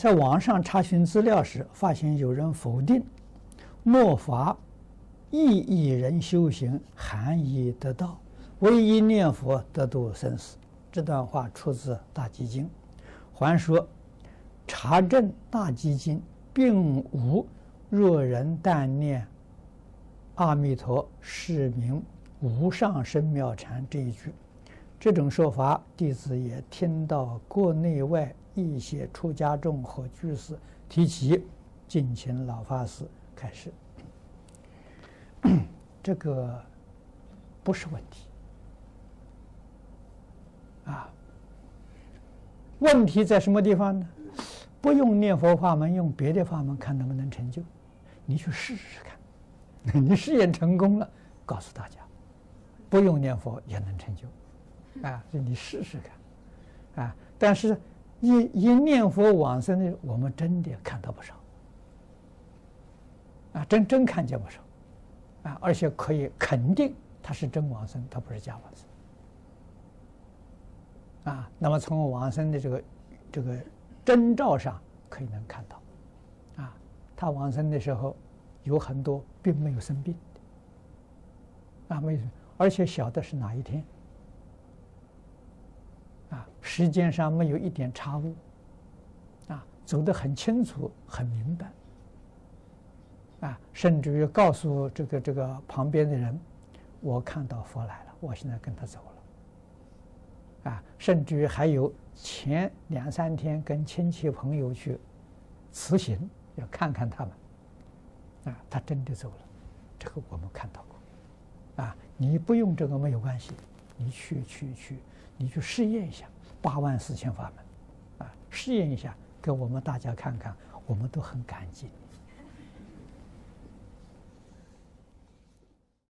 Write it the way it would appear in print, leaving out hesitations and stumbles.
在网上查询资料时，发现有人否定末法意义人修行含义得道，唯一念佛得度生死。这段话出自《大集经》，还说查证《大集经》并无若人但念阿弥陀是名无上深妙禅这一句。这种说法，弟子也听到国内外一些出家众和居士提起，敬请老法师开示。这个不是问题啊。问题在什么地方呢？不用念佛法门，用别的法门看能不能成就。你去试试看，你试验成功了，告诉大家，不用念佛也能成就。啊，所以你试试看，啊！但是一念佛往生的，我们真的看到不少，啊，真看见不少，啊，而且可以肯定他是真往生，他不是假往生，啊。那么从往生的这个征兆上，可以能看到，啊，他往生的时候有很多并没有生病的，啊，没有，而且晓得是哪一天。啊，时间上没有一点差误，啊，走得很清楚、很明白，啊，甚至于告诉这个旁边的人，我看到佛来了，我现在跟他走了，啊，甚至于还有前2、3天跟亲戚朋友去辞行，要看看他们，啊，他真的走了，这个我们看到过，啊，你不用这个没有关系，你去。你去试验一下84000法门，啊，试验一下，给我们大家看看，我们都很感激。